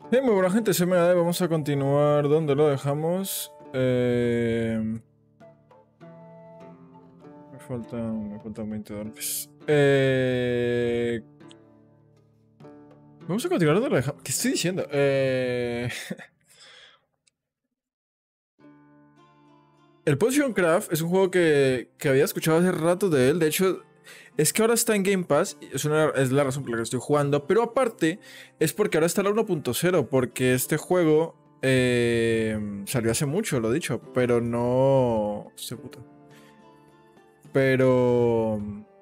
Muy buena gente, soy Megade, vamos a continuar donde lo dejamos. Me faltan 20 dólares. Vamos a continuar donde lo dejamos. ¿Qué estoy diciendo? El Potion Craft es un juego que había escuchado hace rato de él. De hecho, es que ahora está en Game Pass. Es la razón por la que estoy jugando. Pero aparte, es porque ahora está la 1.0. Porque este juego salió hace mucho, lo he dicho. Pero no. Hostia puta. Pero.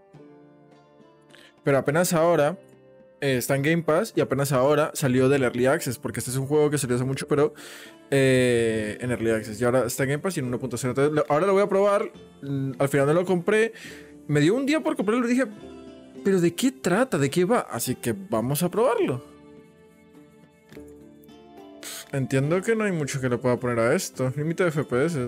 Pero apenas ahora está en Game Pass. Y apenas ahora salió del Early Access. Porque este es un juego que salió hace mucho, pero en Early Access. Y ahora está en Game Pass y en 1.0. Entonces, ahora lo voy a probar. Al final no lo compré. Me dio un día por comprarlo y dije, ¿pero de qué trata? ¿De qué va? Así que vamos a probarlo. Entiendo que no hay mucho que le pueda poner a esto. Límite de FPS.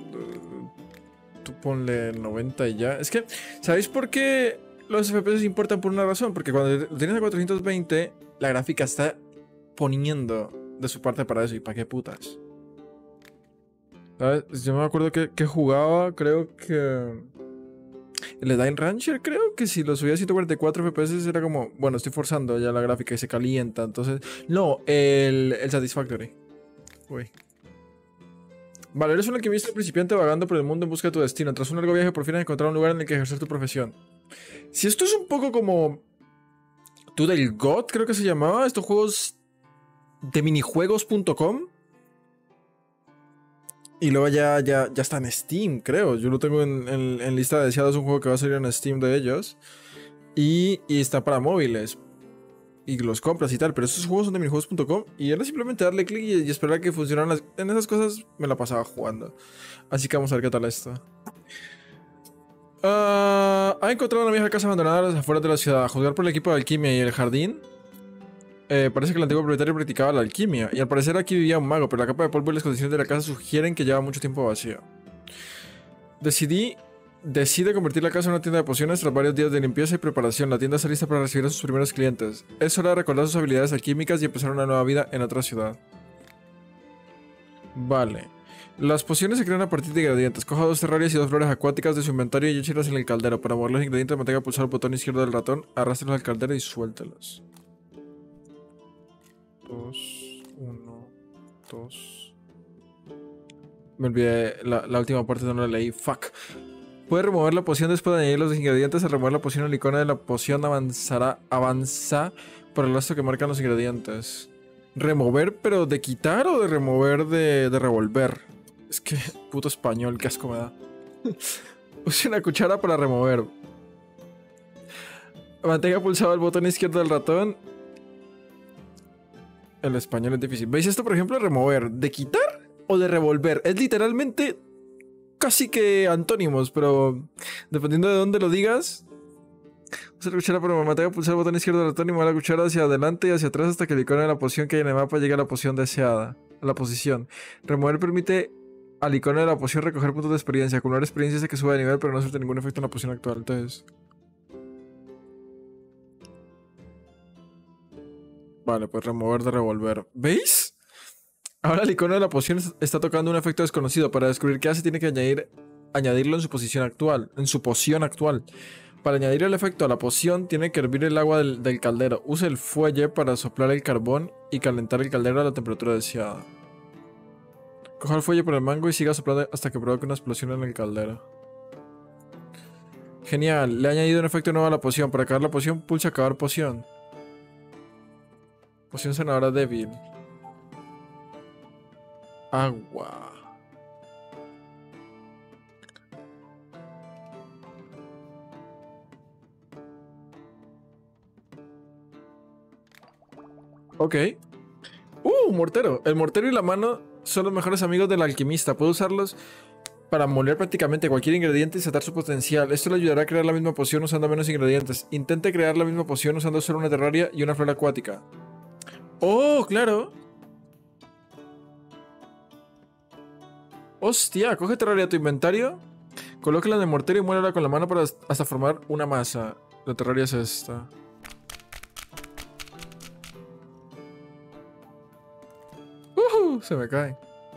Tú ponle 90 y ya. Es que, ¿sabéis por qué los FPS importan por una razón? Porque cuando lo tienes a 420, la gráfica está poniendo de su parte para eso. ¿Y para qué putas? ¿Sabes? Yo me acuerdo que jugaba, creo que... El Dying Rancher, creo que si lo subía a 144 FPS era como, bueno, estoy forzando ya la gráfica y se calienta, entonces... No, el Satisfactory. Uy. Vale, eres un alquimista principiante vagando por el mundo en busca de tu destino. Tras un largo viaje por fin has encontrado un lugar en el que ejercer tu profesión. Si esto es un poco como... Tú del God, creo que se llamaba, estos juegos de minijuegos.com. Y luego ya está en Steam, creo. Yo lo tengo en lista de deseados, un juego que va a salir en Steam de ellos. Y está para móviles. Y los compras y tal. Pero esos juegos son de minijuegos.com. Y era simplemente darle clic y esperar a que funcionaran en esas cosas me la pasaba jugando. Así que vamos a ver qué tal esto. Ha encontrado una vieja casa abandonada a las afueras de la ciudad. A juzgar por el equipo de alquimia y el jardín. Parece que el antiguo propietario practicaba la alquimia. Y al parecer aquí vivía un mago. Pero la capa de polvo y las condiciones de la casa sugieren que lleva mucho tiempo vacía. Decide convertir la casa en una tienda de pociones tras varios días de limpieza y preparación. La tienda está lista para recibir a sus primeros clientes. Es hora de recordar sus habilidades alquímicas y empezar una nueva vida en otra ciudad. Vale. Las pociones se crean a partir de ingredientes. Coja 2 terrarias y 2 flores acuáticas de su inventario y échelas en el caldero. Para mover los ingredientes, mantenga pulsado el botón izquierdo del ratón, arrástrelos al caldero y suéltelos. 2, 1, 2. Me olvidé la última parte, no la leí. Fuck. Puede remover la poción después de añadir los ingredientes. Al remover la poción, el icono de la poción avanza por el rastro que marcan los ingredientes. ¿Remover, pero de quitar o de remover de revolver? Es que, puto español, qué asco me da. Use una cuchara para remover. Mantenga pulsado el botón izquierdo del ratón. El español es difícil. ¿Veis esto, por ejemplo, remover? ¿De quitar o de revolver? Es literalmente casi que antónimos, pero dependiendo de dónde lo digas. Usa la cuchara para mantener pulsar el botón izquierdo del ratón y mover la cuchara hacia adelante y hacia atrás hasta que el icono de la poción que hay en el mapa llegue a la poción deseada. A la posición. Remover permite al icono de la poción recoger puntos de experiencia. Acumular experiencia hace que suba de nivel, pero no surte ningún efecto en la poción actual. Entonces. Vale, pues remover de revolver. ¿Veis? Ahora el icono de la poción está tocando un efecto desconocido. Para descubrir qué hace, tiene que añadirlo en su posición actual. En su poción actual. Para añadir el efecto a la poción, tiene que hervir el agua del caldero. Use el fuelle para soplar el carbón y calentar el caldero a la temperatura deseada. Coja el fuelle por el mango y siga soplando hasta que provoque una explosión en el caldero. Genial, le he añadido un efecto nuevo a la poción. Para acabar la poción, pulsa acabar poción. Poción sanadora débil. Agua. Ok. Mortero. El mortero y la mano son los mejores amigos del alquimista. Puede usarlos para moler prácticamente cualquier ingrediente y sacar su potencial. Esto le ayudará a crear la misma poción usando menos ingredientes. Intente crear la misma poción usando solo una terraria y una flor acuática. ¡Oh, claro! ¡Hostia! Coge terraria a tu inventario, colócala en el mortero y muérdela con la mano para hasta formar una masa. La terraria es esta. Se me cae.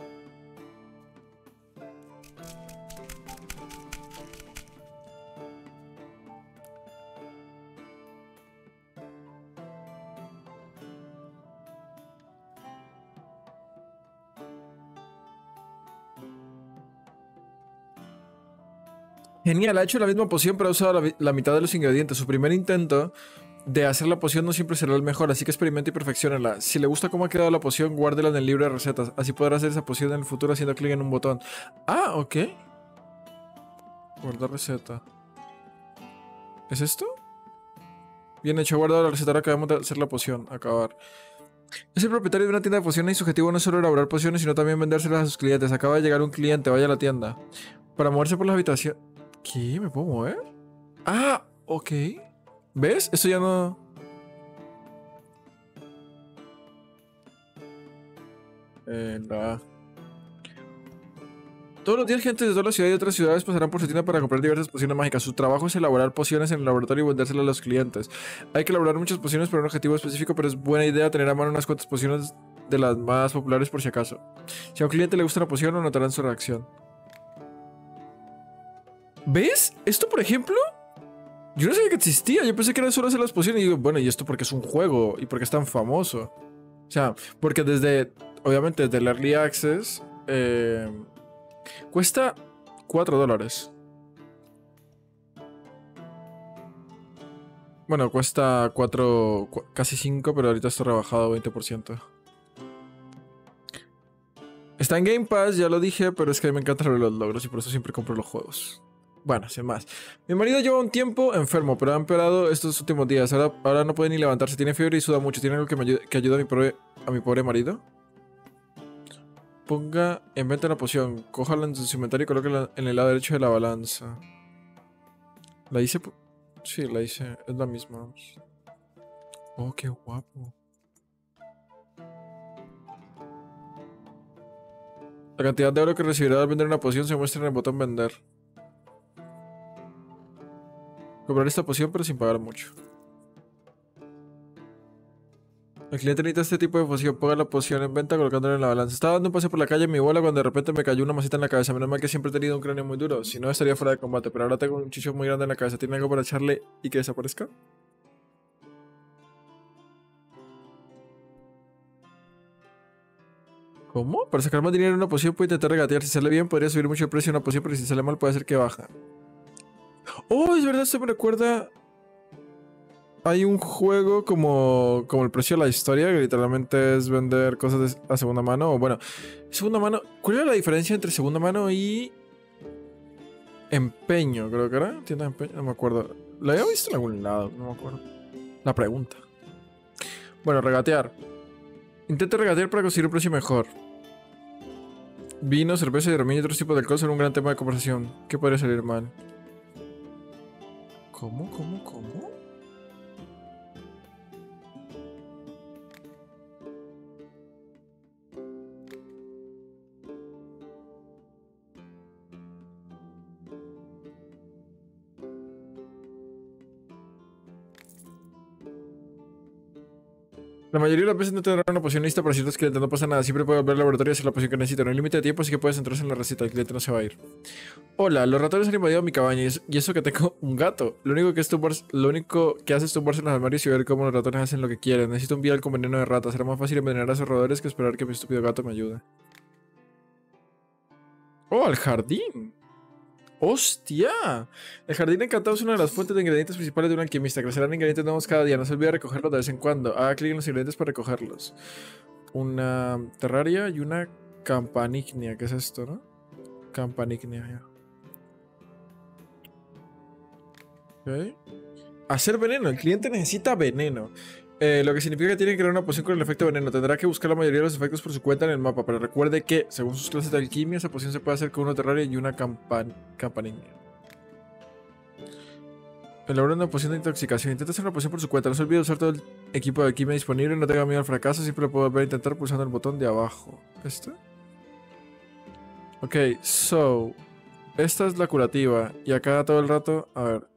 Genial, ha hecho la misma poción, pero ha usado la mitad de los ingredientes. Su primer intento de hacer la poción no siempre será el mejor, así que experimenta y perfecciónala. Si le gusta cómo ha quedado la poción, guárdela en el libro de recetas. Así podrá hacer esa poción en el futuro haciendo clic en un botón. Ah, ok. Guardar receta. ¿Es esto? Bien hecho, guardado la receta. Ahora acabamos de hacer la poción. Acabar. Es el propietario de una tienda de pociones y su objetivo no es solo elaborar pociones, sino también vendérselas a sus clientes. Acaba de llegar un cliente, vaya a la tienda. Para moverse por las habitaciones... ¿Qué? ¿Me puedo mover? Ah, ok. ¿Ves? Esto ya no... Todos los días gente de toda la ciudad y de otras ciudades pasarán por su tienda para comprar diversas pociones mágicas. Su trabajo es elaborar pociones en el laboratorio y vendérselas a los clientes. Hay que elaborar muchas pociones para un objetivo específico, pero es buena idea tener a mano unas cuantas pociones de las más populares por si acaso. Si a un cliente le gusta una poción, lo notarán su reacción. ¿Ves? Esto, por ejemplo, yo no sabía que existía. Yo pensé que era solo hacer las pociones. Y digo, bueno, ¿y esto porque es un juego? ¿Y porque es tan famoso? O sea, porque obviamente desde el Early Access, cuesta $4. Bueno, cuesta 4, casi 5, pero ahorita está rebajado 20%. Está en Game Pass, ya lo dije, pero es que a mí me encantan los logros y por eso siempre compro los juegos. Bueno, sin más. Mi marido lleva un tiempo enfermo, pero ha empeorado estos últimos días. Ahora no puede ni levantarse, tiene fiebre y suda mucho. ¿Tiene algo que ayude a mi pobre marido? Ponga en venta una poción. Cójala en su inventario y colóquela en el lado derecho de la balanza. ¿La hice? Sí, la hice. Es la misma. Oh, qué guapo. La cantidad de oro que recibirá al vender una poción se muestra en el botón vender. Comprar esta poción pero sin pagar mucho. El cliente necesita este tipo de poción. Ponga la poción en venta colocándola en la balanza. Estaba dando un paseo por la calle en mi bola cuando de repente me cayó una masita en la cabeza. Menos mal que siempre he tenido un cráneo muy duro. Si no, estaría fuera de combate. Pero ahora tengo un chicho muy grande en la cabeza. ¿Tiene algo para echarle y que desaparezca? ¿Cómo? Para sacar más dinero en una poción puede intentar regatear. Si sale bien podría subir mucho el precio de una poción, pero si sale mal puede hacer que baja. Oh, es verdad, esto me recuerda... Hay un juego como el precio de la historia, que literalmente es vender cosas a segunda mano. O bueno, segunda mano... ¿Cuál era la diferencia entre segunda mano y... empeño? Creo que era. Tienda de empeño, no me acuerdo. ¿La había visto en algún lado? No me acuerdo. La pregunta. Bueno, regatear. Intente regatear para conseguir un precio mejor. Vino, cerveza y y otros tipos de alcohol son un gran tema de conversación. ¿Qué podría salir mal? ¿Cómo? La mayoría de las veces no te darán una poción lista para ciertos clientes, no pasa nada. Siempre puedes volver al laboratorio y hacer la poción que necesitas. No hay límite de tiempo, así que puedes centrarse en la receta. El cliente no se va a ir. Hola, los ratones han invadido mi cabaña y eso que tengo un gato. Lo único que hace es tumbarse en los armarios y ver cómo los ratones hacen lo que quieren. Necesito un vial con veneno de rata. Será más fácil envenenar a esos roedores que esperar que mi estúpido gato me ayude. Oh, al jardín. ¡Hostia! El jardín encantado es una de las fuentes de ingredientes principales de un alquimista. Crecerán ingredientes nuevos cada día. No se olvide recogerlos de vez en cuando. Haga clic en los ingredientes para recogerlos. Una terraria y una campanignia. ¿Qué es esto, no? Campanignia, ya. Ok. Hacer veneno. El cliente necesita veneno. Lo que significa que tiene que crear una poción con el efecto veneno. Tendrá que buscar la mayoría de los efectos por su cuenta en el mapa. Pero recuerde que, según sus clases de alquimia, esa poción se puede hacer con una terraria y una campanignia. Elabora una poción de intoxicación. Intenta hacer una poción por su cuenta. No se olvide usar todo el equipo de alquimia disponible. No tenga miedo al fracaso. Siempre lo puedo volver a intentar pulsando el botón de abajo. ¿Este? Ok, so... Esta es la curativa. Y acá todo el rato... A ver...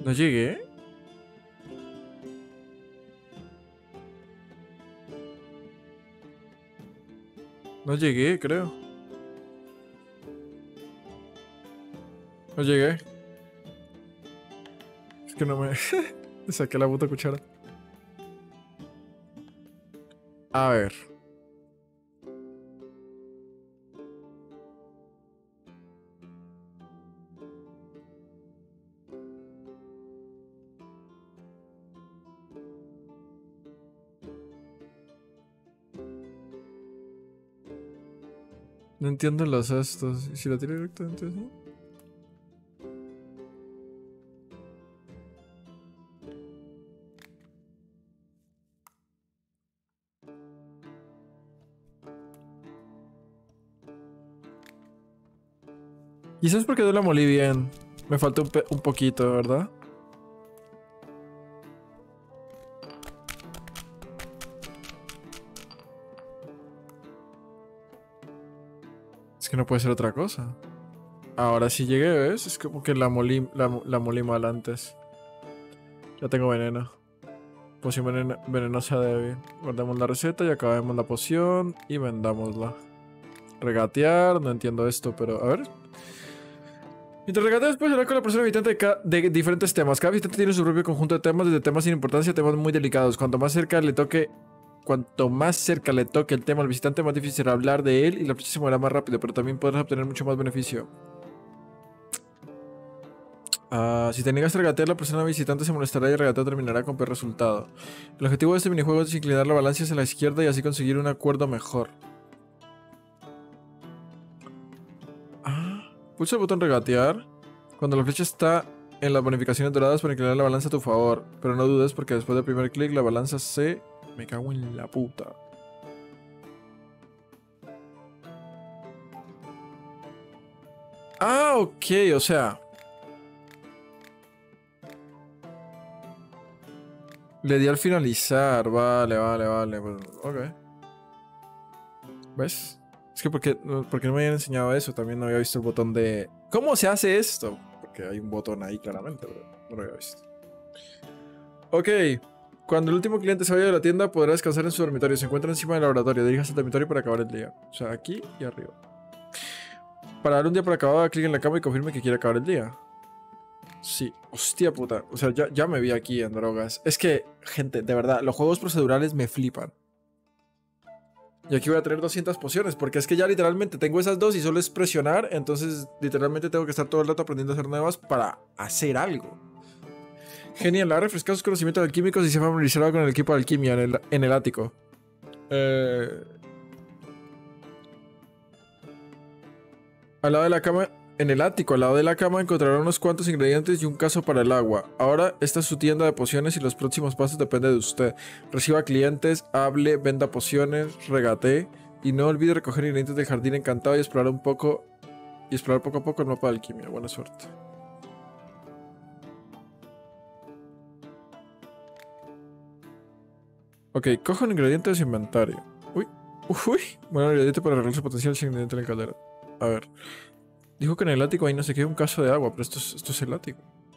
No llegué. No llegué, creo. No llegué. Es que no me... Le saqué la puta cuchara. A ver. No entiendo los estos. ¿Y si la tiro directamente así? ¿Y sabes por qué no la molí bien? Me faltó un poquito, ¿verdad? Es que no puede ser otra cosa. Ahora sí llegué, ¿ves? Es como que la molí mal antes. Ya tengo veneno. Poción venenosa débil. Guardemos la receta y acabemos la poción y vendámosla. Regatear, no entiendo esto, pero a ver. Mientras regateas puedes hablar con la persona visitante de diferentes temas. Cada visitante tiene su propio conjunto de temas, desde temas sin importancia a temas muy delicados. Cuanto más cerca le toque el tema al visitante, más difícil será hablar de él y la flecha se moverá más rápido, pero también podrás obtener mucho más beneficio. Si te niegas a regatear, la persona visitante se molestará y el regateo terminará con peor resultado. El objetivo de este minijuego es inclinar la balanza hacia la izquierda y así conseguir un acuerdo mejor. Pulsa el botón regatear cuando la flecha está en las bonificaciones doradas para inclinar la balanza a tu favor. Pero no dudes porque después del primer clic la balanza se... Me cago en la puta. Ok, o sea... Le di al finalizar. Vale. Pues, ok. ¿Ves? Es que porque no me habían enseñado eso. También no había visto el botón de... ¿Cómo se hace esto? Porque hay un botón ahí claramente, pero no lo había visto. Ok. Cuando el último cliente se vaya de la tienda, podrá descansar en su dormitorio. Se encuentra encima del laboratorio. Diríjase al dormitorio para acabar el día. O sea, aquí y arriba. Para dar un día por acabado, haga clic en la cama y confirme que quiere acabar el día. Sí, hostia puta. O sea, ya me vi aquí en drogas. Es que, gente, de verdad, los juegos procedurales me flipan. Y aquí voy a tener 200 pociones, porque es que ya literalmente tengo esas dos y solo es presionar. Entonces, literalmente tengo que estar todo el rato aprendiendo a hacer nuevas para hacer algo. Genial, ha refrescado sus conocimientos alquímicos y se ha familiarizado con el equipo de alquimia en el ático. Al lado de la cama, en el ático, al lado de la cama, encontrará unos cuantos ingredientes y un caso para el agua. Ahora, esta es su tienda de pociones y los próximos pasos dependen de usted. Reciba clientes, hable, venda pociones, regatee y no olvide recoger ingredientes del jardín encantado y explorar poco a poco el mapa de alquimia. Buena suerte. Ok, cojo un ingrediente de su inventario. Uy. Bueno, ingrediente para arreglar su potencial sin ingrediente en el caldero. A ver. Dijo que en el ático hay no sé qué, un caso de agua, pero esto es el ático.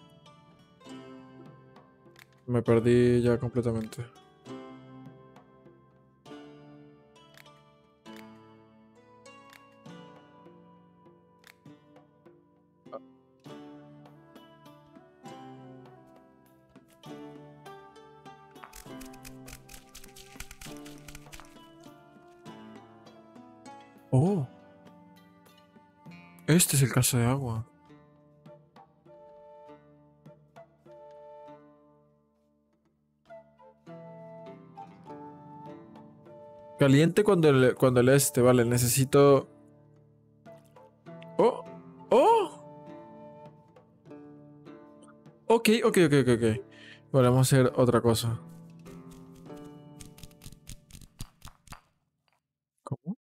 Me perdí ya completamente. Oh, este es el caso de agua. Caliente cuando el este, vale, necesito... Oh, oh. Ok. Vale, vamos a hacer otra cosa. ¿Cómo?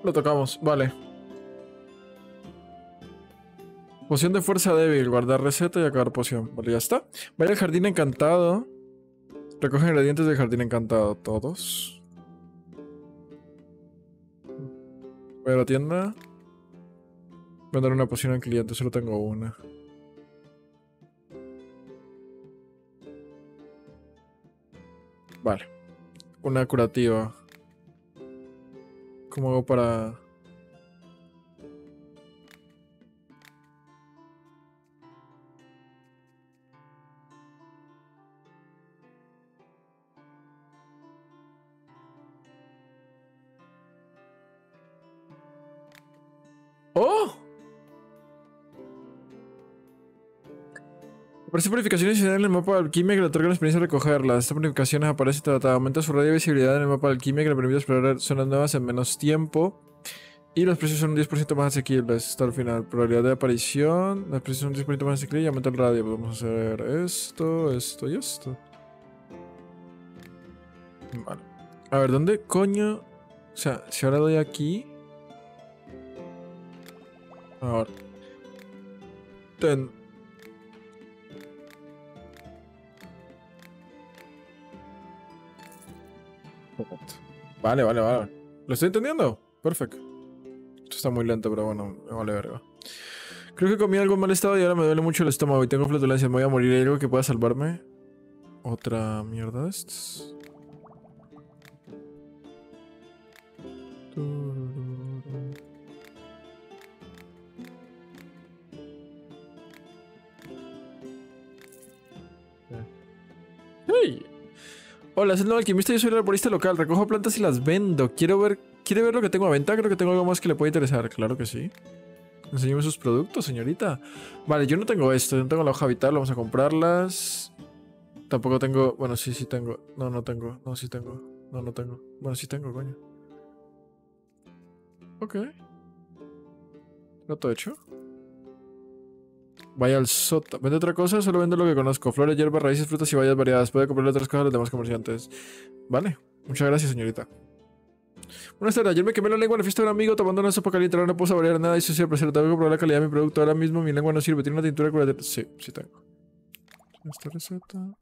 lo tocamos. Vale. Poción de fuerza débil. Guardar receta y acabar poción. Vale, ya está. Vaya al jardín encantado. Recoge ingredientes del jardín encantado. Todos. Voy a la tienda. Voy a dar una poción al cliente. Solo tengo una. Vale. Una curativa. ¿Cómo hago para...? ¡Oh! Aparece purificaciones en el mapa de alquimia que le otorgan la experiencia de recogerlas. Estas purificaciones aparecen tratada. Aumenta su radio de visibilidad en el mapa de alquimia que le permite explorar zonas nuevas en menos tiempo. Y los precios son un 10% más asequibles hasta el final. Probabilidad de aparición. Los precios son un 10% más asequibles y aumenta el radio. Vamos a hacer esto, esto y esto. Vale. A ver, ¿dónde coño? O sea, si ahora doy aquí... Ahora. Ten... Vale, vale, vale. ¿Lo estoy entendiendo? Perfecto. Esto está muy lento, pero bueno, me vale verga. Creo que comí algo en mal estado y ahora me duele mucho el estómago y tengo flatulencia. Me voy a morir. ¿Hay algo que pueda salvarme? Otra mierda de estos. ¡Hey! Hola, es el nuevo alquimista. Yo soy el arborista local. Recojo plantas y las vendo. ¿Quiere ver lo que tengo a venta? Creo que tengo algo más que le puede interesar. Claro que sí. Enséñame sus productos, señorita. Vale, yo no tengo esto. Yo no tengo la hoja vital. Vamos a comprarlas. Tampoco tengo... Bueno, sí, sí tengo. No, no tengo. No, sí tengo. No, no tengo. Bueno, sí tengo, coño. Ok. ¿Está todo hecho? Vaya al sota. ¿Vende otra cosa? Solo vendo lo que conozco. Flores, hierbas, raíces, frutas y bayas variadas. Puede comprarle otras cosas a los demás comerciantes. Vale. Muchas gracias, señorita. Buenas tardes. Ayer me quemé la lengua en la fiesta de un amigo tomando una sopa caliente. Ahora no puedo saborear nada y eso sí, placer. Tengo que probar la calidad de mi producto. Ahora mismo mi lengua no sirve. Tiene una tintura curativa. Sí, sí tengo. Esta receta.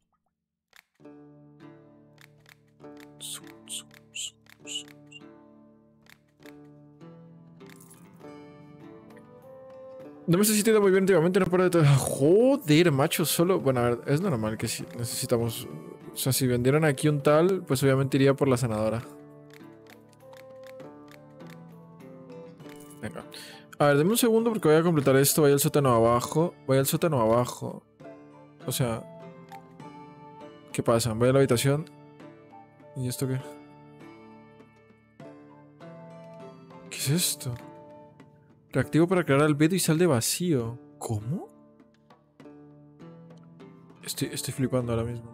No me estoy sintiendo muy bien últimamente, no paro de todo. Joder, macho, solo... Bueno, a ver, es normal que si necesitamos... O sea, si vendieran aquí un tal, pues obviamente iría por la sanadora. Venga. A ver, deme un segundo porque voy a completar esto. Voy al sótano abajo. Voy al sótano abajo. O sea... ¿Qué pasa? Voy a la habitación. ¿Y esto qué? ¿Qué es esto? Reactivo para crear albedo y sal de vacío. ¿Cómo? Estoy flipando ahora mismo.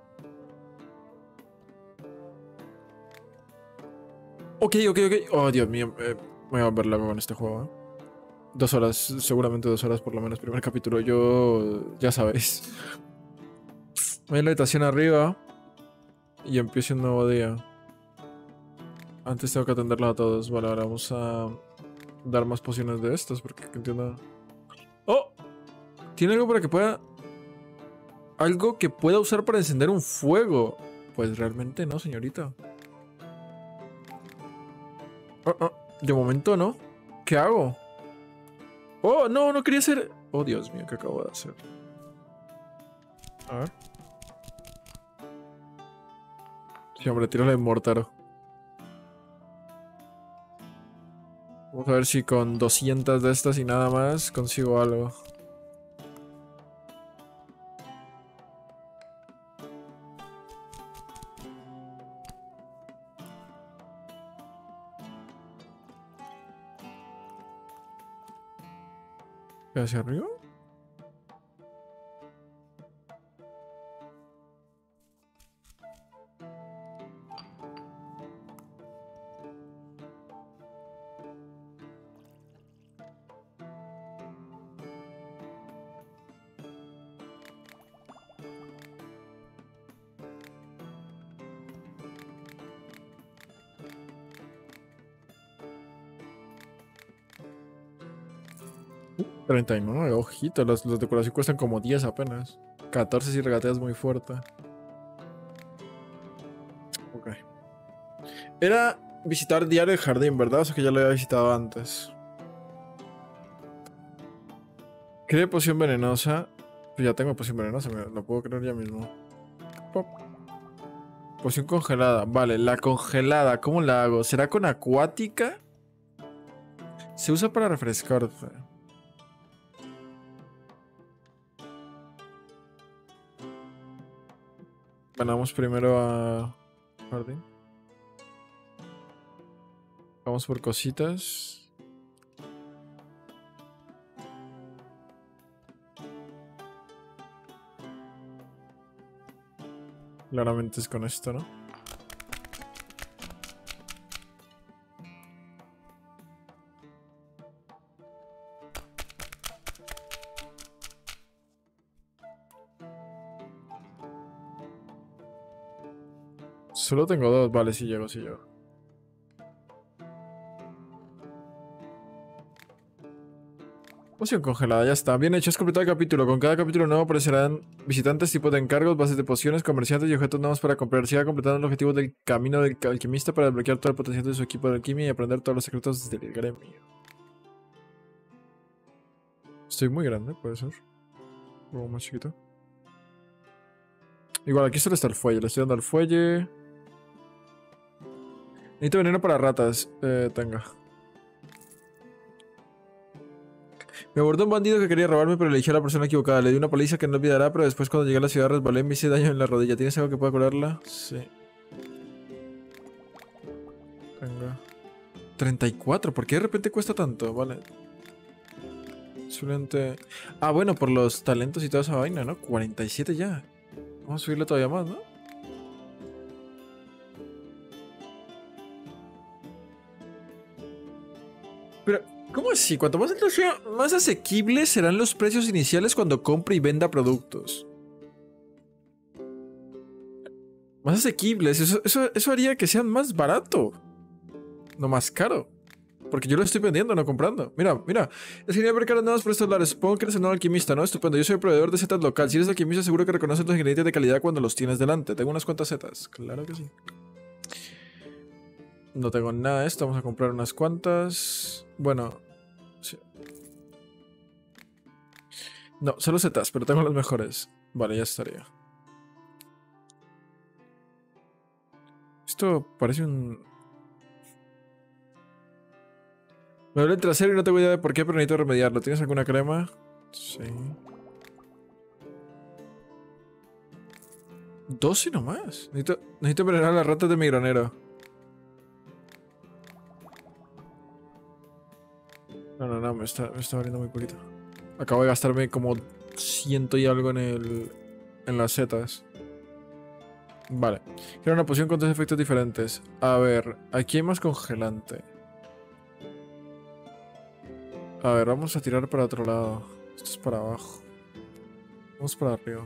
Ok, ok, ok. Oh, Dios mío. Me voy a volver loco con este juego, ¿eh? 2 horas, seguramente 2 horas por lo menos. Primer capítulo, yo... Ya sabéis. Voy a la habitación arriba. Y empiezo un nuevo día. Antes tengo que atenderlos a todos. Vale, ahora vamos a... dar más pociones de estas porque entiendo... ¡Oh! ¿Tiene algo para que pueda... algo que pueda usar para encender un fuego? Pues realmente no, señorita. Oh, oh. De momento no. ¿Qué hago? Oh, no, no quería hacer... Oh, Dios mío, ¿qué acabo de hacer? A ver. Sí, hombre, tírale en Mortaro. Vamos a ver si con 200 de estas y nada más consigo algo. ¿Hacia arriba? 39, ojito, los decoración cuestan como 10 apenas. 14 si regateas muy fuerte. Ok. Era visitar diario el jardín, ¿verdad? O sea que ya lo había visitado antes. Cree poción venenosa. Pues ya tengo poción venenosa, lo puedo crear ya mismo. Pop. Poción congelada. Vale, la congelada, ¿cómo la hago? ¿Será con acuática? Se usa para refrescarte. Bueno, vamos primero a jardín. Vamos por cositas. Claramente es con esto, ¿no? Solo tengo dos. Vale, sí llego, sí llego. Poción congelada, ya está. Bien hecho, has completado el capítulo. Con cada capítulo nuevo aparecerán visitantes, tipos de encargos, bases de pociones, comerciantes y objetos nuevos para comprar. Siga completando el objetivo del camino del alquimista para desbloquear todo el potencial de su equipo de alquimia y aprender todos los secretos del gremio. Estoy muy grande, puede ser. O más chiquito. Igual, aquí solo está el fuelle. Le estoy dando al fuelle. Necesito veneno para ratas. Tenga. Me abordó un bandido que quería robarme, pero elegí a la persona equivocada. Le di una paliza que no olvidará, pero después cuando llegué a la ciudad resbalé y me hice daño en la rodilla. ¿Tienes algo que pueda curarla? Sí. Venga. 34. ¿Por qué de repente cuesta tanto? Vale. Solamente... Ah, bueno, por los talentos y toda esa vaina, ¿no? 47 ya. Vamos a subirle todavía más, ¿no? Pero, ¿cómo así? Cuanto más alto sea, más asequibles serán los precios iniciales cuando compre y venda productos. Más asequibles. Eso haría que sean más barato. No más caro. Porque yo lo estoy vendiendo, no comprando. Mira, mira. Es genial ver caras nuevas por estos lares. Supongo que eres el nuevo alquimista, ¿no? Estupendo. Yo soy el proveedor de setas local. Si eres alquimista, seguro que reconoces los ingredientes de calidad cuando los tienes delante. Tengo unas cuantas setas. Claro que sí. No tengo nada de esto. Vamos a comprar unas cuantas. Bueno. Sí. No, solo setas, pero tengo las mejores. Vale, ya estaría. Esto parece un... Me duele el trasero y no tengo idea de por qué, pero necesito remediarlo. ¿Tienes alguna crema? Sí. 12 nomás. Necesito envenenar a las ratas de mi granero. No, me está valiendo muy poquito. Acabo de gastarme como 100 y algo en las setas. Vale. Quiero una poción con dos efectos diferentes. A ver, aquí hay más congelante. A ver, vamos a tirar para otro lado. Esto es para abajo. Vamos para arriba.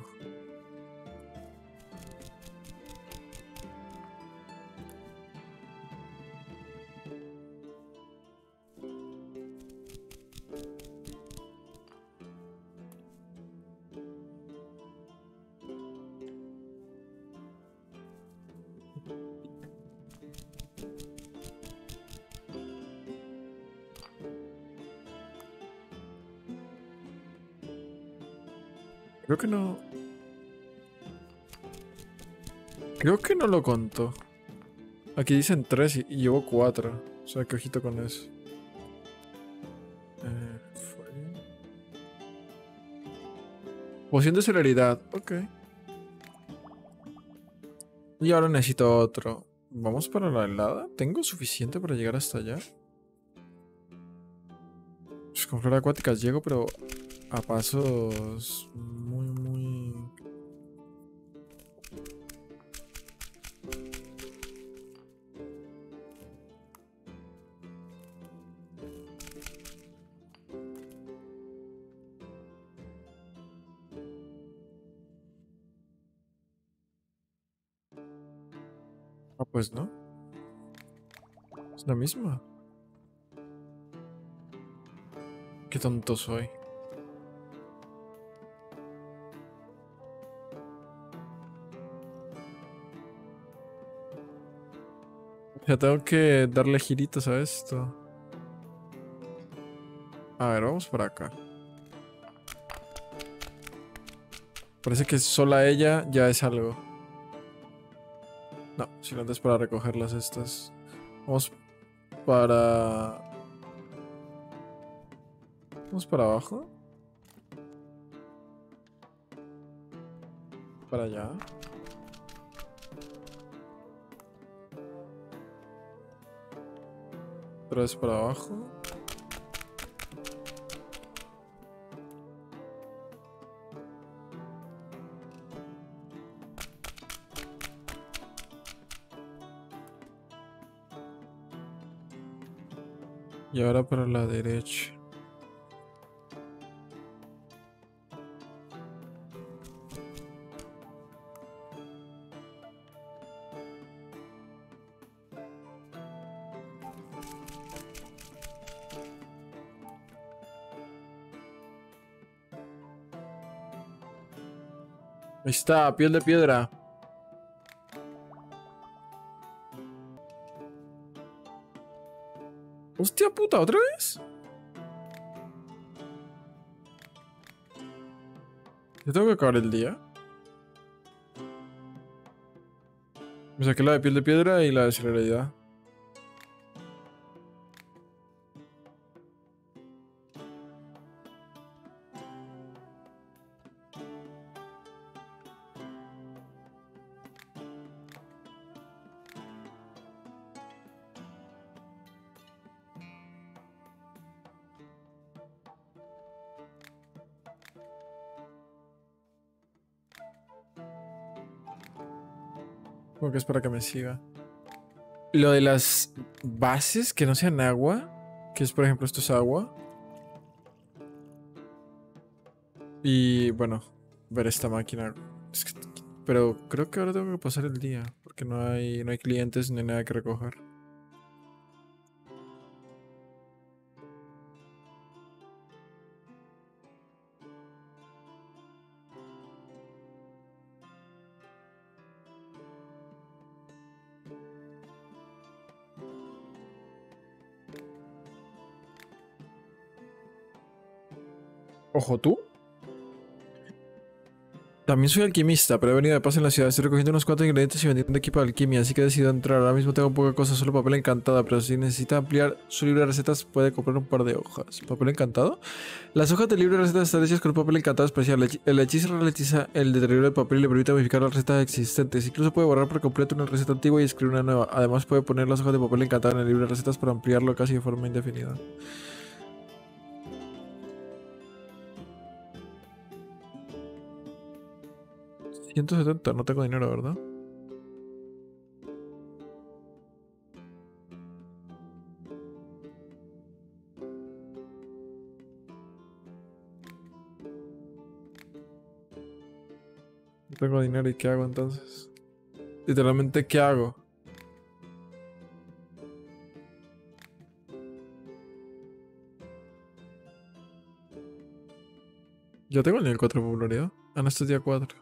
Creo que no... Creo que no lo contó. Aquí dicen 3 y llevo 4. O sea, que ojito con eso. Poción de celeridad. Ok. Y ahora necesito otro. ¿Vamos para la helada? ¿Tengo suficiente para llegar hasta allá? Pues con flor acuáticas llego, pero a pasos muy... Ah, pues no. Es la misma. Qué tonto soy. Ya tengo que darle giritos a esto. A ver, vamos por acá. Parece que sola ella ya es algo. No, si no antes para recogerlas estas. Vamos para... Vamos para abajo. Para allá. Otra vez para abajo. Y ahora para la derecha. Ahí está, piel de piedra. Hostia puta, ¿otra vez? Yo tengo que acabar el día. Me saqué la de piel de piedra y la de celeridad. Como que es para que me siga. Lo de las bases que no sean agua. Que es, por ejemplo, esto es agua. Y bueno, ver esta máquina. Pero creo que ahora tengo que pasar el día. Porque no hay clientes ni nada que recoger. Ojo, tú. También soy alquimista, pero he venido de paso en la ciudad. Estoy recogiendo unos cuantos ingredientes y vendiendo equipo de alquimia, así que he decidido entrar. Ahora mismo tengo poca cosa, solo papel encantado, pero si necesita ampliar su libro de recetas puede comprar un par de hojas. ¿Papel encantado? Las hojas del libro de recetas están hechas con un papel encantado especial. El hechizo ralentiza el deterioro del papel y le permite modificar las recetas existentes. Incluso puede borrar por completo una receta antigua y escribir una nueva. Además puede poner las hojas de papel encantado en el libro de recetas para ampliarlo casi de forma indefinida. 170, no tengo dinero, ¿verdad? No tengo dinero, ¿y qué hago entonces? Literalmente, ¿qué hago? Yo tengo el nivel 4 de popularidad. Ah, no, este es día 4.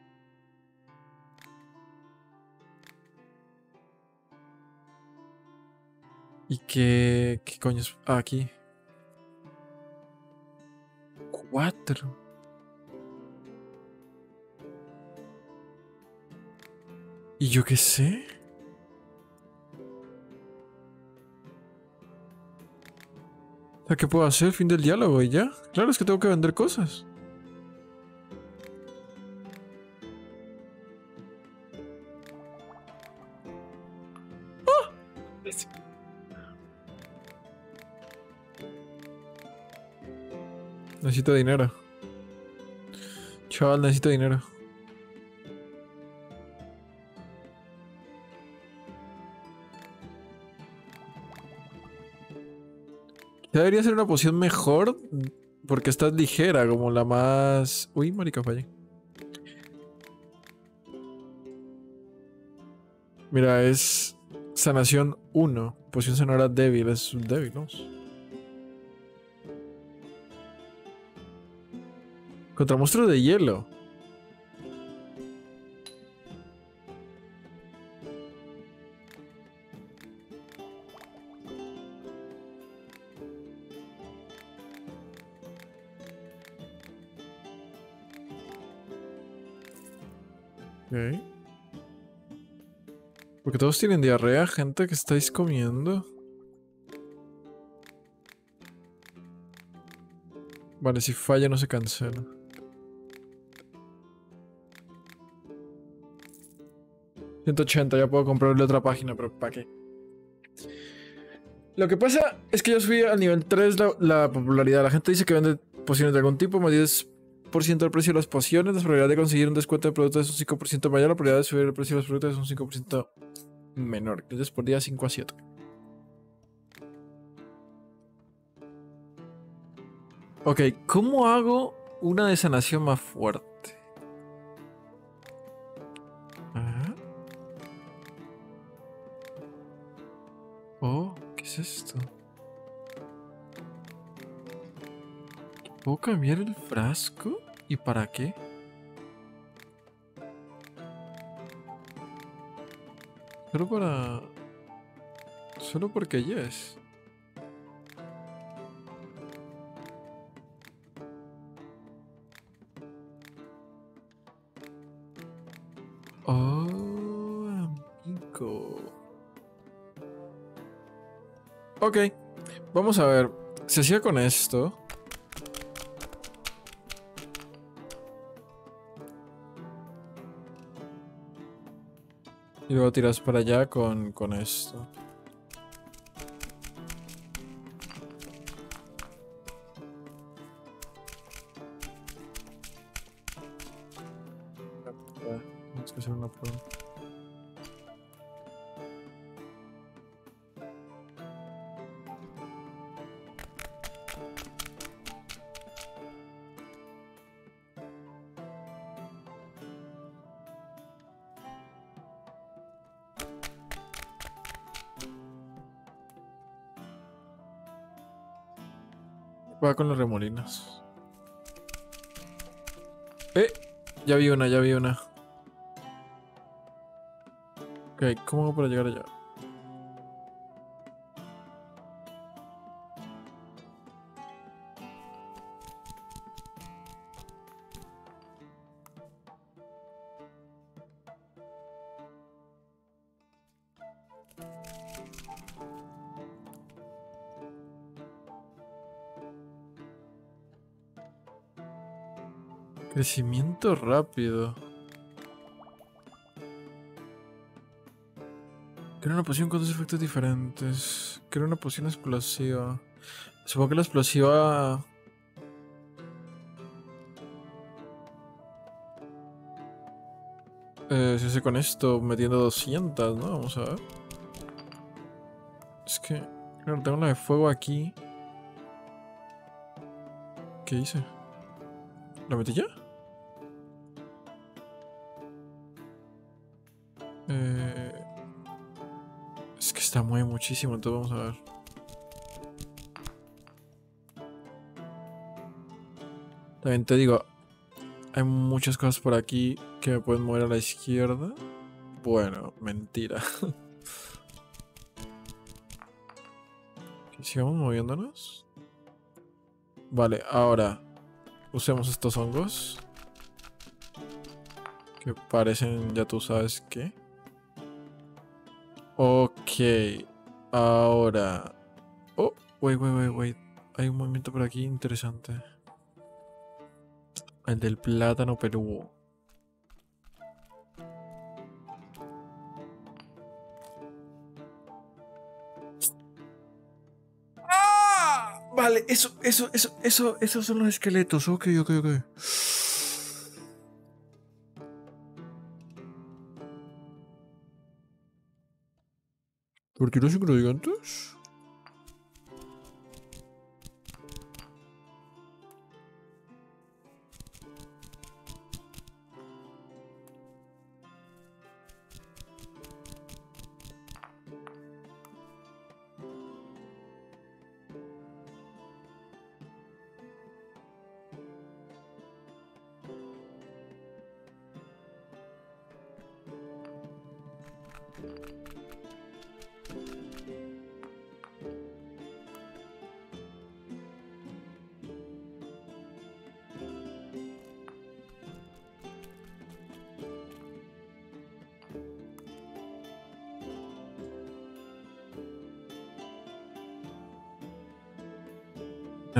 ¿Y qué coño es? Ah, aquí. 4. ¿Y yo qué sé? O sea, ¿qué puedo hacer? Fin del diálogo y ya. Claro, es que tengo que vender cosas. Necesito dinero. Chaval, necesito dinero. Ya debería ser una poción mejor. Porque estás ligera, como la más... Uy, marica, fallé. Mira, es sanación 1. Poción sonora débil, es débil, ¿no? Contra monstruos de hielo. Porque todos tienen diarrea, gente, que estáis comiendo. Vale, si falla no se cancela. $180, ya puedo comprarle otra página, pero ¿para qué? Lo que pasa es que yo subí al nivel 3 la popularidad. La gente dice que vende pociones de algún tipo, más 10% del precio de las pociones. La probabilidad de conseguir un descuento de productos es un 5% mayor. La probabilidad de subir el precio de los productos es un 5% menor. Entonces por día 5 a 7. Ok, ¿cómo hago una de sanación más fuerte? Ajá. Oh, ¿qué es esto? ¿Puedo cambiar el frasco? ¿Y para qué? Solo para... Solo porque yes. Oh, amigo. Ok, vamos a ver. Se hacía con esto. Y luego tiras para allá con esto. Tenemos que hacer una prueba. Va con los remolinos. Ya vi una, ya vi una. Ok, ¿cómo hago para llegar allá? Crecimiento rápido. Crea una poción con dos efectos diferentes. Crea una poción explosiva. Supongo que la explosiva... se hace con esto, metiendo 200, ¿no? Vamos a ver. Es que... Claro, tengo una de fuego aquí. ¿Qué hice? ¿La metí ya? Es que esta mueve muchísimo, entonces vamos a ver. También te digo, hay muchas cosas por aquí que me pueden mover a la izquierda. Bueno, mentira. Sigamos moviéndonos. Vale, ahora usemos estos hongos. Que parecen, ya tú sabes qué. Ok. Ahora. Oh, wait. Hay un movimiento por aquí interesante. El del plátano peludo. Vale, esos son los esqueletos. Ok. ¿Por qué los ingredientes?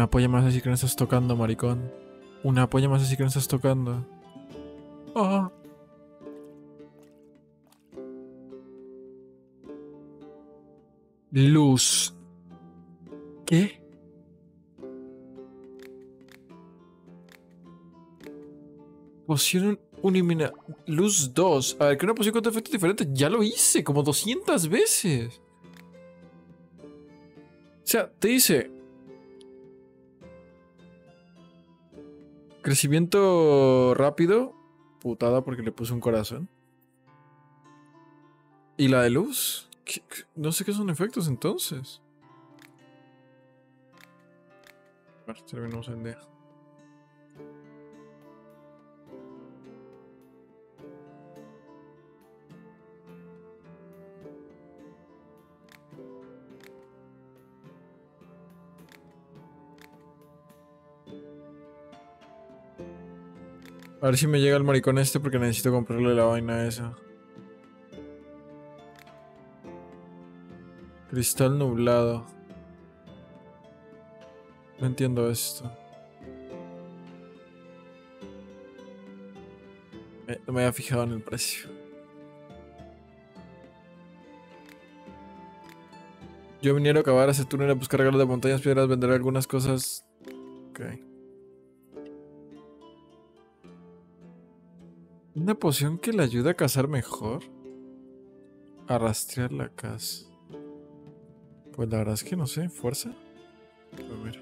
Una polla más así que no estás tocando, maricón. Una polla más así que no estás tocando. Ah. Luz. ¿Qué? Poción unimina. Luz 2. A ver, que una poción con efectos diferentes. Ya lo hice como 200 veces. O sea, te dice. Crecimiento rápido. Putada porque le puse un corazón. ¿Y la de luz? No sé qué son efectos entonces. Bueno, terminamos el día. A ver si me llega el maricón este porque necesito comprarle la vaina esa. Cristal nublado. No entiendo esto. No me había fijado en el precio. Yo viniera a acabar ese túnel a buscar regalos de montañas, piedras, vender algunas cosas. Ok. Una poción que le ayude a cazar mejor. A rastrear la casa. Pues la verdad es que no sé. ¿Fuerza? A ver.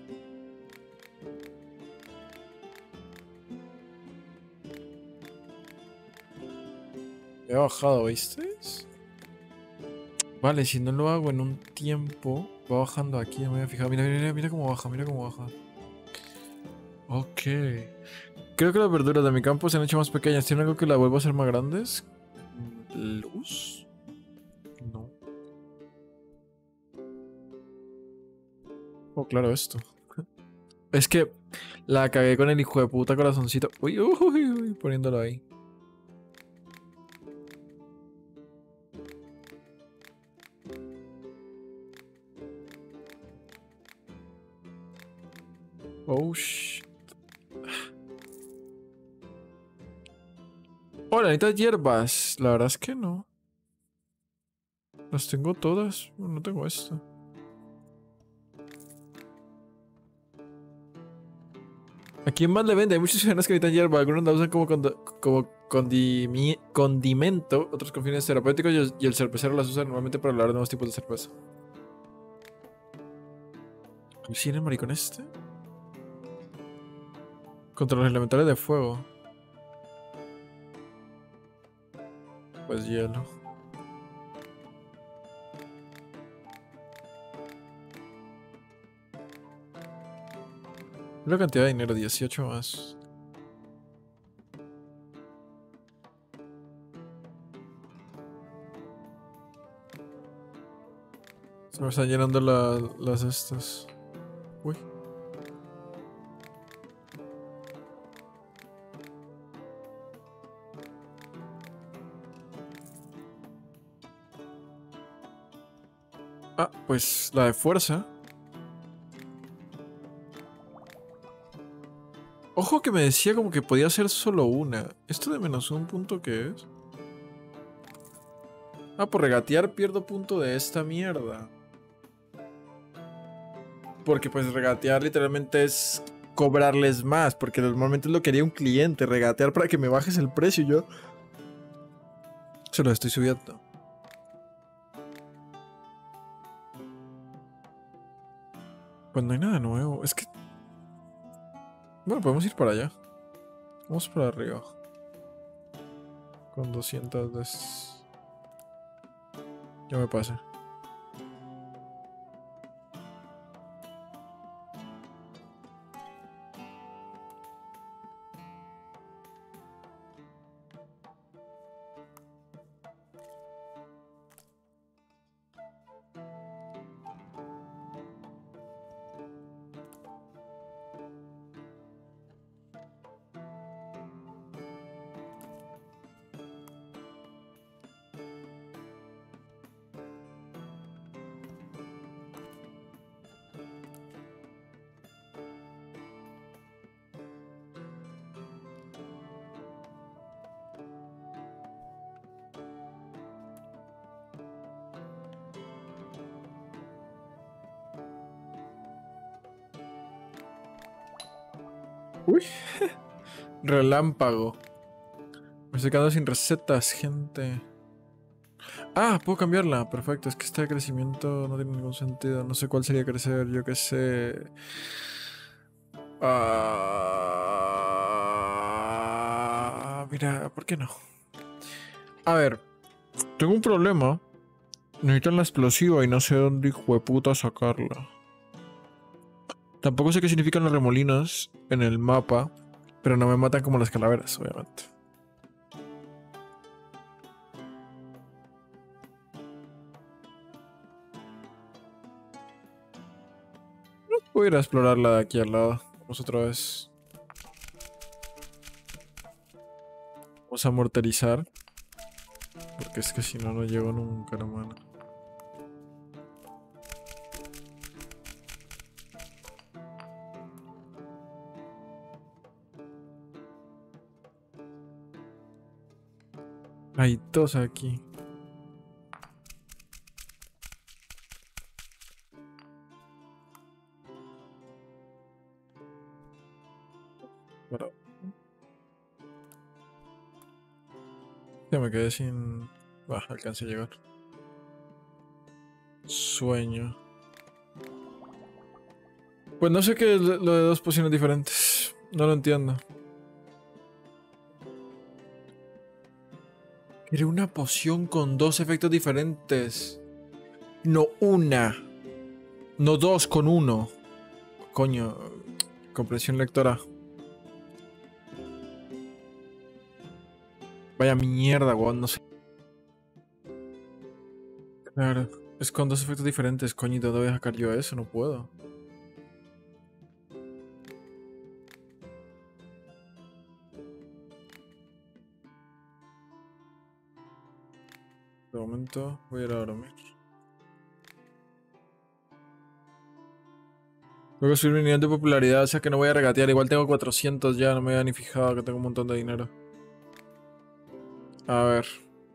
He bajado, ¿visteis? Vale, si no lo hago en un tiempo, va bajando aquí, no me había fijado. Mira, mira, mira cómo baja, mira cómo baja. Ok. Creo que las verduras de mi campo se han hecho más pequeñas. ¿Tiene algo que la vuelva a hacer más grandes? ¿Luz? No. Oh, claro, esto. Es que la cagué con el hijo de puta corazoncito. Uy, uy, uy, uy, poniéndolo ahí. Oh, shit. Hola, necesitas hierbas. La verdad es que no. Las tengo todas. No tengo esto. ¿A quién más le vende? Hay muchos ciudadanos que necesitan hierba. Algunos la usan como, condimento. Otros con fines terapéuticos. Y el cervecero las usa normalmente para hablar de nuevos tipos de cerveza. ¿Sí en el maricón este? Contra los elementales de fuego. Pues hielo. La cantidad de dinero, 18 más. Se me están llenando las estas. Uy. Ah, pues la de fuerza. Ojo que me decía como que podía ser solo una. ¿Esto de -1 punto qué es? Ah, por regatear pierdo punto de esta mierda. Porque pues regatear literalmente es cobrarles más. Porque normalmente lo quería un cliente. Regatear para que me bajes el precio y yo se lo estoy subiendo. Pues no hay nada nuevo. Es que... Bueno, podemos ir para allá. Vamos para arriba. Con 200 de... Ya me pasé. Uy, relámpago. Me estoy quedando sin recetas, gente. Ah, puedo cambiarla. Perfecto. Es que este crecimiento no tiene ningún sentido. No sé cuál sería crecer. Yo qué sé. Mira, ¿por qué no? A ver, tengo un problema. Necesitan la explosiva y no sé dónde hijo de puta sacarla. Tampoco sé qué significan los remolinos en el mapa, pero no me matan como las calaveras, obviamente. Voy a ir a explorarla de aquí al lado. Vamos otra vez. Vamos a mortarizar. Porque es que si no, no llego nunca, hermano. Hay dos aquí. Pero... ya me quedé sin... bah, alcancé a llegar. Sueño. Pues no sé qué es lo de dos pociones diferentes. No lo entiendo. Era una poción con dos efectos diferentes. No una. No dos con uno. Coño. Comprensión lectora. Vaya mierda, weón. No sé. Claro. Es con dos efectos diferentes. Coño, ¿y dónde voy a sacar yo eso? No puedo. De momento voy a ir a dormir. Luego subir mi nivel de popularidad, o sea que no voy a regatear. Igual tengo 400 ya, no me había ni fijado que tengo un montón de dinero. A ver.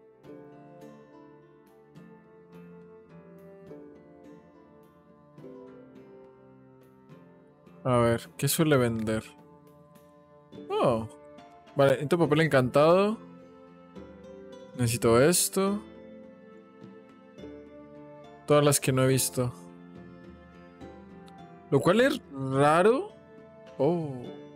A ver, ¿qué suele vender? Oh. Vale, necesito papel encantado. Necesito esto. Todas las que no he visto. Lo cual es raro. Oh.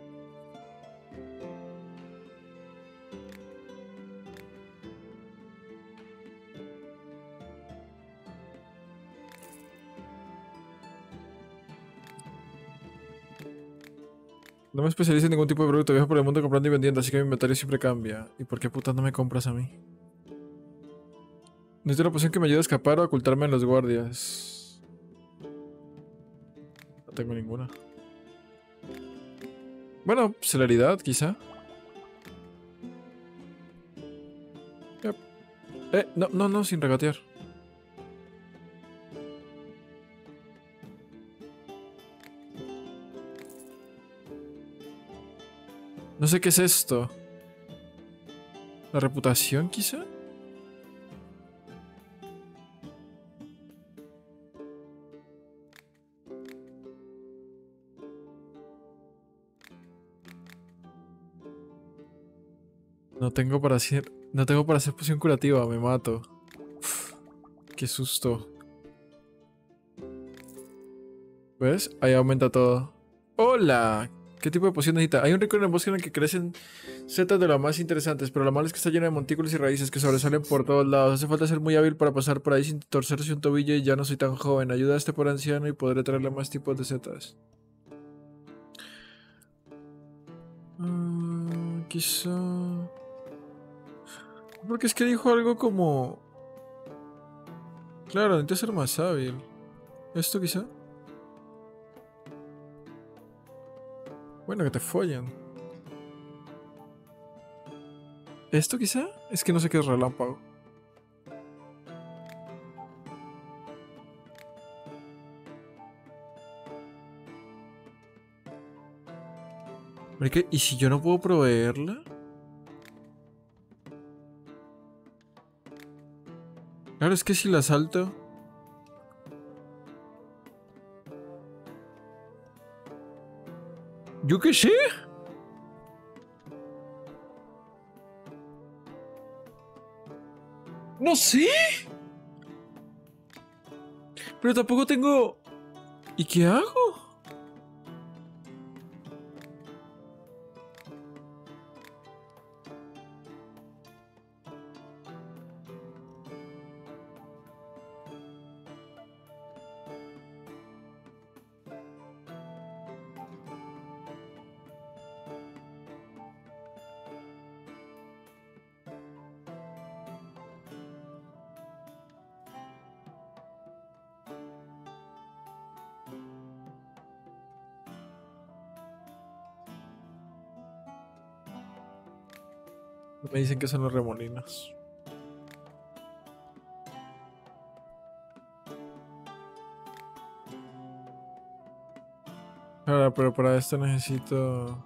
No me especializo en ningún tipo de producto. Viajo por el mundo comprando y vendiendo, así que mi inventario siempre cambia. ¿Y por qué putas no me compras a mí? Necesito una poción que me ayude a escapar o a ocultarme en los guardias. No tengo ninguna. Bueno, celeridad, quizá. Yep. No, no, no, sin regatear. No sé qué es esto. ¿La reputación, quizá? No tengo para hacer... No tengo para hacer poción curativa, me mato. Uf, qué susto. ¿Ves? Ahí aumenta todo. ¡Hola! ¿Qué tipo de poción necesita? Hay un rincón en el bosque en el que crecen setas de lo más interesantes, pero lo malo es que está lleno de montículos y raíces que sobresalen por todos lados. Hace falta ser muy hábil para pasar por ahí sin torcerse un tobillo y ya no soy tan joven. Ayuda a este por anciano y podré traerle más tipos de setas. Quizá... porque es que dijo algo como... claro, necesito ser más hábil. ¿Esto quizá? Bueno, que te follen. ¿Esto quizá? Es que no sé qué es relámpago. ¿Y si yo no puedo proveerla? Claro, es que si la salto... ¿yo qué sé? No sé. Pero tampoco tengo... ¿Y qué hago? Me dicen que son los remolinos. Ahora, pero para esto necesito...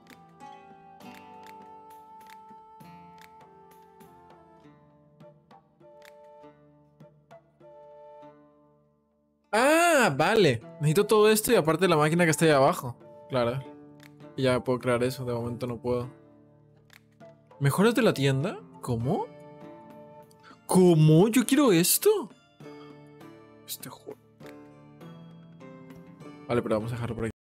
Ah, vale. Necesito todo esto y aparte la máquina que está ahí abajo. Claro. Y ya puedo crear eso. De momento no puedo. ¿Mejoras de la tienda? ¿Cómo? ¿Cómo? Yo quiero esto. Este juego. Vale, pero vamos a dejarlo por aquí.